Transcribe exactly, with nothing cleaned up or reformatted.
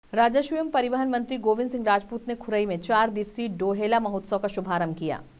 राजस्व एवं परिवहन मंत्री गोविंद सिंह राजपूत ने खुरई में चार दिवसीय डोहेला महोत्सव का शुभारंभ किया।